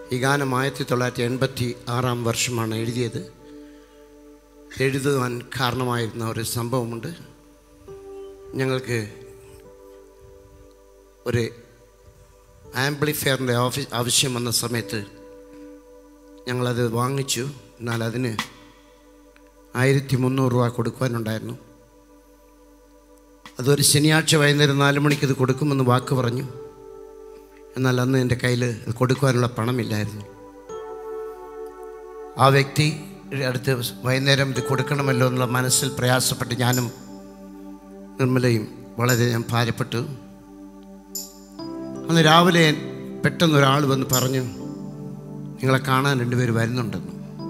ഈ ഗാനം 1986 വർഷമാണ് എഴുതിയത്. എഴുതുവാൻ കാരണമായിരുന്ന ഒരു സംഭവമുണ്ട്. ഞങ്ങൾക്ക് ഒരു ആംപ്ലിഫയറിൻ്റെ ആവശ്യം വന്ന സമയത്ത് ഞങ്ങളത് വാങ്ങിച്ചു. എന്നാൽ അതിന് 1300 രൂപ കൊടുക്കുവാനുണ്ടായിരുന്നു. അതൊരു ശനിയാഴ്ച വൈകുന്നേരം 4 മണിക്ക് ഇത് കൊടുക്കുമെന്ന് വാക്ക് പറഞ്ഞു. എന്നാൽ അന്ന് എൻ്റെ കയ്യിൽ കൊടുക്കുവാനുള്ള പണമില്ലായിരുന്നു. ആ വ്യക്തി അടുത്ത് വൈകുന്നേരം ഇത് കൊടുക്കണമല്ലോ എന്നുള്ള മനസ്സിൽ പ്രയാസപ്പെട്ട് ഞാനും നിർമ്മലയും വളരെ ഞാൻ ഭാരപ്പെട്ടു. അന്ന് രാവിലെ പെട്ടെന്നൊരാൾ വന്ന് പറഞ്ഞു, നിങ്ങളെ കാണാൻ 2 പേര് വരുന്നുണ്ടെന്ന്.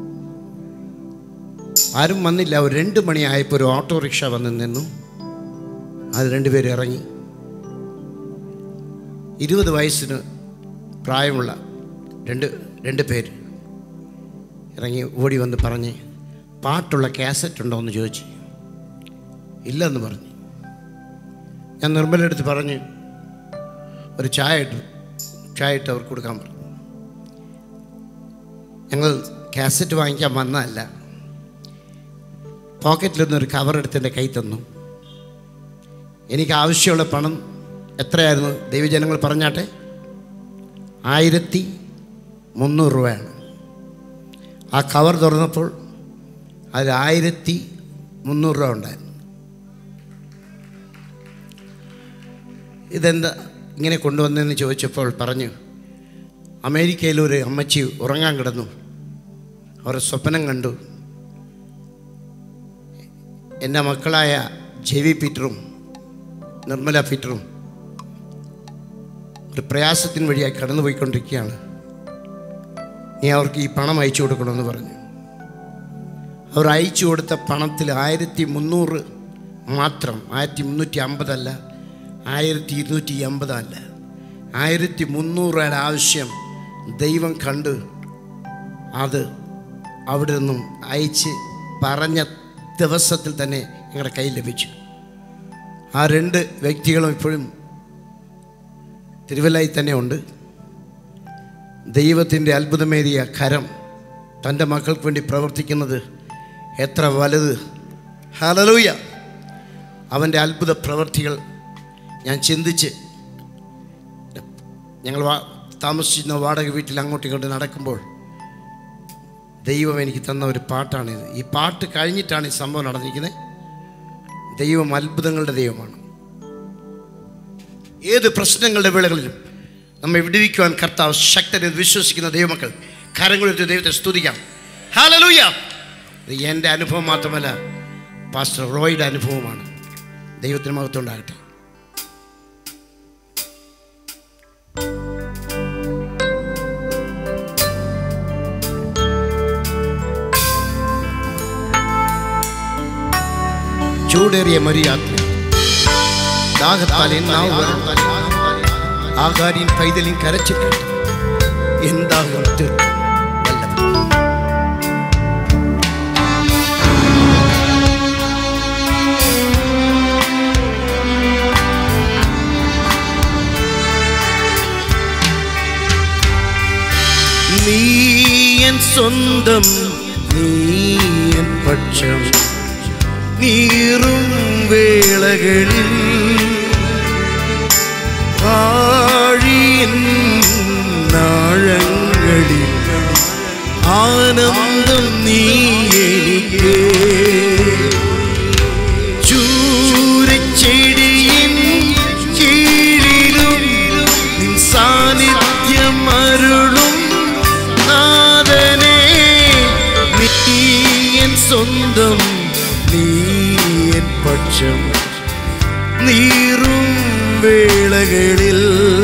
ആരും വന്നില്ല. ഒരു 2 മണിയായപ്പോൾ ഒരു ഓട്ടോറിക്ഷ വന്ന് നിന്നു. അത് 2 പേര് ഇറങ്ങി. 20 വയസ്സിന് പ്രായമുള്ള രണ്ട് പേര് ഇറങ്ങി ഓടി വന്ന് പറഞ്ഞ്, പാട്ടുള്ള കാസറ്റ് ഉണ്ടോ എന്ന് ചോദിച്ചു. ഇല്ലെന്ന് പറഞ്ഞു. ഞാൻ നിർമ്മലടുത്ത് പറഞ്ഞ് ഒരു ചായ ഇട്ട് അവർക്ക് കൊടുക്കാൻ പറഞ്ഞു. ഞങ്ങൾ കാസറ്റ് വാങ്ങിക്കാൻ വന്നതല്ല. പോക്കറ്റിലൊന്നൊരു കവറെടുത്ത് എൻ്റെ കൈ തന്നു. എനിക്ക് ആവശ്യമുള്ള പണം എത്രയായിരുന്നു ദൈവജനങ്ങൾ പറഞ്ഞാട്ടെ? 1300 രൂപയാണ്. ആ കവർ തുറന്നപ്പോൾ അതിൽ 1300 രൂപ ഉണ്ടായിരുന്നു. ഇതെന്താ ഇങ്ങനെ കൊണ്ടുവന്നതെന്ന് ചോദിച്ചപ്പോൾ പറഞ്ഞു, അമേരിക്കയിലൊരു അമ്മച്ചി ഉറങ്ങാൻ കിടന്നു. അവർ സ്വപ്നം കണ്ടു. എൻ്റെ മക്കളായ ജെവി പീറ്ററും നിർമ്മല പീറ്ററും ഒരു പ്രയാസത്തിന് വഴിയായി കടന്നു പോയിക്കൊണ്ടിരിക്കുകയാണ്. നീ അവർക്ക് ഈ പണം അയച്ചു കൊടുക്കണമെന്ന് പറഞ്ഞു. അവർ അയച്ചു കൊടുത്ത പണത്തിൽ 1300 മാത്രം, 1350 അല്ല, 1280 അല്ല, 1300 ആവശ്യം ദൈവം കണ്ട് അത് അവിടെ നിന്നും അയച്ച് പറഞ്ഞ ദിവസത്തിൽ തന്നെ ഞങ്ങളുടെ കയ്യിൽ ലഭിച്ചു. ആ 2 വ്യക്തികളും ഇപ്പോഴും തിരുവല്ലയിൽ തന്നെ ഉണ്ട്. ദൈവത്തിൻ്റെ അത്ഭുതമേറിയ കരം തൻ്റെ മക്കൾക്ക് വേണ്ടി പ്രവർത്തിക്കുന്നത് എത്ര വലുത്! ഹല്ലേലൂയ! അവൻ്റെ അത്ഭുത പ്രവൃത്തികൾ ഞാൻ ചിന്തിച്ച് ഞങ്ങൾ താമസിച്ചിരുന്ന വാടക വീട്ടിൽ അങ്ങോട്ടും ഇങ്ങോട്ട് നടക്കുമ്പോൾ ദൈവം എനിക്ക് തന്ന ഒരു പാട്ടാണിത്. ഈ പാട്ട് കഴിഞ്ഞിട്ടാണ് ഈ സംഭവം നടന്നിരിക്കുന്നത്. ദൈവം അത്ഭുതങ്ങളുടെ ദൈവമാണ്. ഏത് പ്രശ്നങ്ങളുടെ വേളകളിലും നമ്മെ വിടുവിക്കുവാൻ കർത്താവ് ശക്തനെന്ന് വിശ്വസിക്കുന്ന ദൈവമക്കൾ കരങ്ങളെടുത്ത് ദൈവത്തെ സ്തുതിക്കാം. ഹല്ലേലൂയ! ഇത് എൻ്റെ അനുഭവം മാത്രമല്ല, പാസ്റ്റർ റോയുടെ അനുഭവമാണ്. ദൈവത്തിന് മഹത്വം ഉണ്ടാകട്ടെ. ചൂടേറിയ മരിയാത്ര ദാഹത്താൽ ആകാരിൻ പൈതലിൻ കരച്ചിട്ട് എന്താകും തീർക്കും നീ എൻ സ്വന്തം, നീ എൻ പക്ഷം, നീറും വേളകളിൽ ആഴിയിൻ ആഴങ്ങളിൽ ആനന്ദം നീ എനിക്ക്. ചൂരച്ചെടിയിൻ കീഴിലും നിൻ സാന്നിധ്യം അരുളും നാഥനേ. നീ എൻ സ്വന്തം, നീ എൻ പക്ഷം, നീറും വേളകളിൽ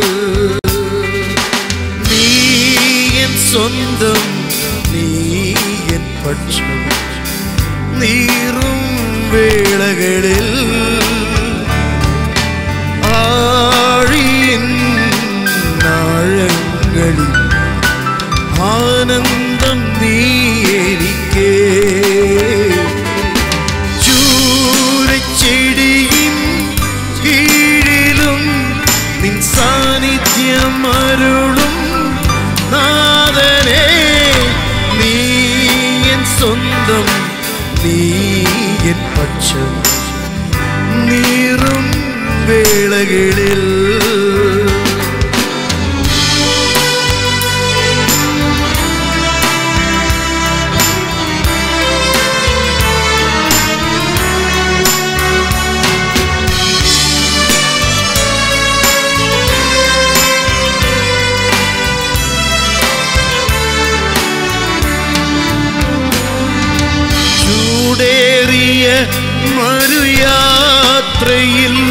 നീ എൻ സ്വന്തം, നീ എൻ പക്ഷം, നീറും വേളകളിൽ ആഴിയിൻ ആഴങ്ങളിൽ ആനന്ദം നീ എനിക്ക്. ചൂരച്ചെടിയിൻ കീഴിലും നിൻ സാന്നിധ്യം അരുളും നാഥനേ. സ്വന്തം നീ എൻ പക്ഷം നീറും വേളകളിൽ മറുയാത്രയിൽ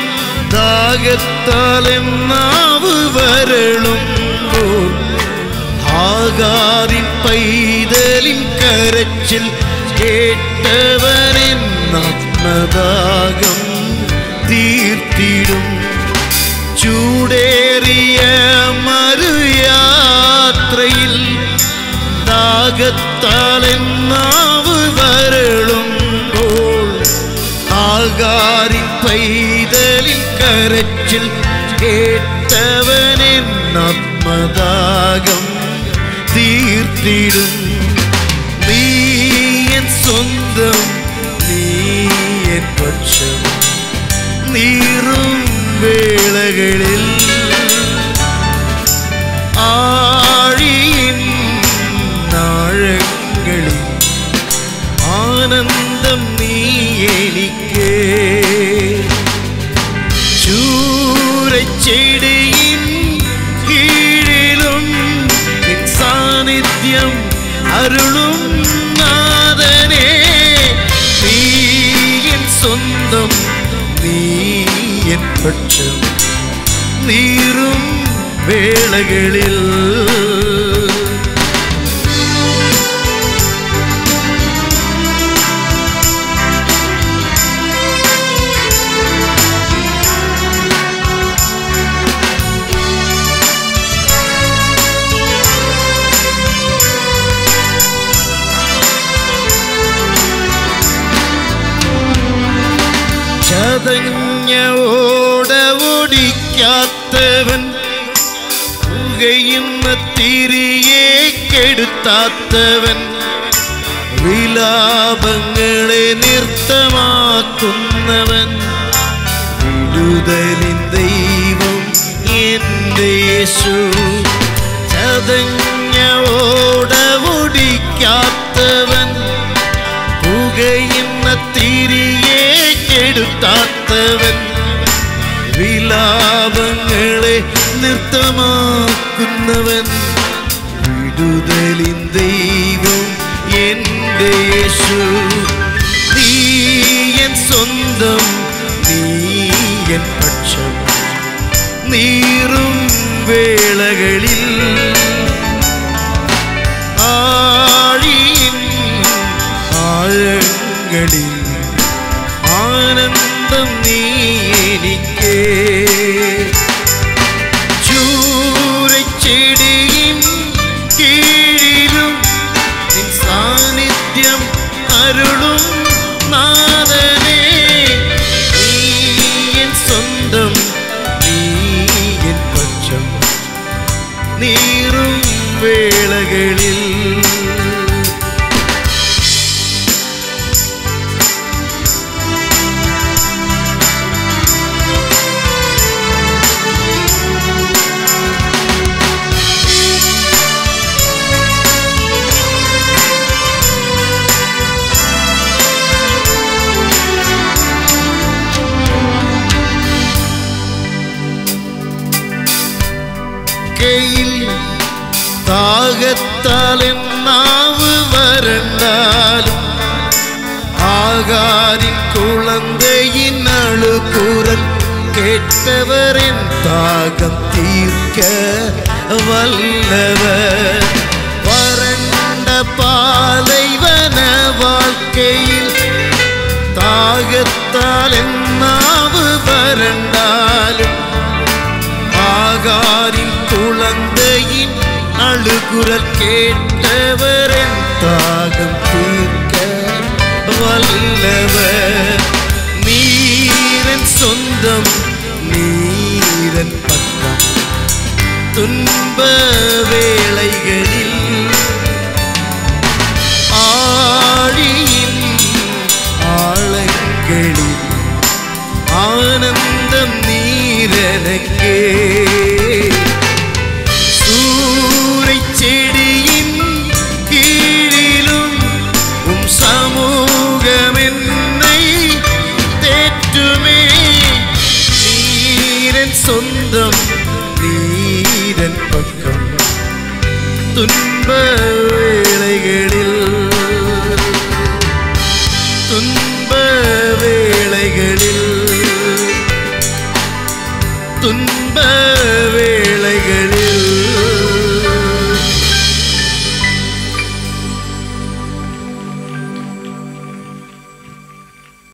ദാഹത്താലെന്നാവ് വരളുമ്പോൾ ആകാരിൻ പൈതലിൻ കരച്ചിൽ കേട്ടവനെൻ ആത്മദാഹം തീർത്തിടും. ചൂടേറിയ മറുയാത്രയിൽ ദാഹത്താലെന്നാവ് വരളുമ്പോൾ ആകാരിൻ പൈതലിൻ കരച്ചിൽ കേട്ടവനെൻ ആത്മദാഹം തീർത്തിടും. നീ എൻ സ്വന്തം നീ എൻ പക്ഷം നീറും വേളകളിൽ ആഴിയിൻ ആഴങ്ങളിൽ ആനന്ദം നീ എനിക്ക്. ചൂരച്ചെടിയിൻ കീഴിലും നിൻ സാന്നിധ്യം അരുളും നാഥനേ. നീ എൻ സ്വന്തം നീ എൻ പക്ഷം നീറും വേളകളിൽ ചതഞ്ഞ ഓടവൊടിക്കാത്തവൻ പുകയുന്ന തിരിയെ കെടുത്താത്തവൻ വിലാപങ്ങളെ നൃത്തമാക്കുന്നവൻ വിടുതലിൻ ദൈവം എൻ്റെ യേശു. ചതഞ്ഞ ഓടവൊടിക്കാത്തവൻ പുകയുന്ന തിരിയെ കെടുത്താത്തവൻ വിലാപങ്ങളെ നൃത്തമാക്കുന്നവൻ വിടുതലിൻ ദൈവം എൻ്റെ യേശു. നീ എൻ സ്വന്തം നീ എൻ പക്ഷം നീറും വേളകളിൽ ആഴിയിൻ ആഴങ്ങളിൽ ആനന്ദം നീ എനിക്ക്. ചൂരച്ചെടിയിൻ കീഴിലും നിൻ സാന്നിധ്യം അരുളും നാഥനേ. നീ എൻ സ്വന്തം നീ എൻ പക്ഷം നീറും വേളകളിൽ தாகத்தாலென்னாவு வறண்டாலும் ஆகாரின் குழந்தையின் அழுகுரல் கேட்டவரின் தாகம் தீர்க்க வல்லவர். வறண்ட பாலைவன வாழ்க்கையில் தாகத்தாலென்னாவு வறண்டாலும் ஆகாரின் குழந்தையின் அழுகுரல் கேட்டவரின் தாகம் தீர்க்க வல்லவர். நீரன் சொந்தம் நீரன் பக்கம் துன்ப வேளைகளில் ஆழ നീരൻ സ്വന്തം നീരൻ പക്കം തുൻപ